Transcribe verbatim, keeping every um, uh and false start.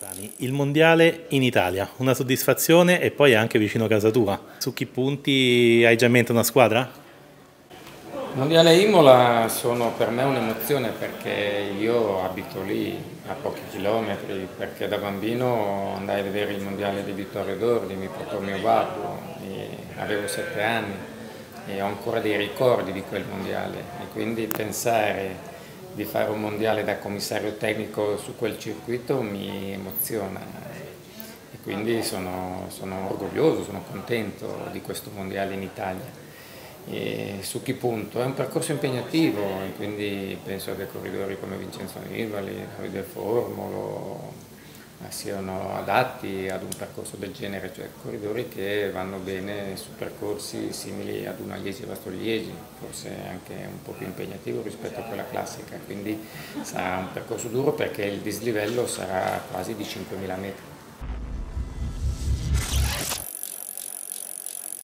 Il mondiale in Italia, una soddisfazione e poi anche vicino a casa tua. Su che punti hai già in mente una squadra? Il mondiale Imola sono per me un'emozione perché io abito lì a pochi chilometri, perché da bambino andai a vedere il mondiale di Vittorio Dordi, mi portò mio babbo, e avevo sette anni e ho ancora dei ricordi di quel mondiale e quindi pensare di fare un mondiale da commissario tecnico su quel circuito mi emoziona e quindi sono, sono orgoglioso, sono contento di questo mondiale in Italia. E su che punto? È un percorso impegnativo e quindi penso che corridori come Vincenzo Nibali, Davide Formolo siano adatti ad un percorso del genere, cioè corridori che vanno bene su percorsi simili ad una Liegi-Bastogliesi, forse anche un po' più impegnativo rispetto a quella classica, quindi sarà un percorso duro perché il dislivello sarà quasi di cinquemila metri.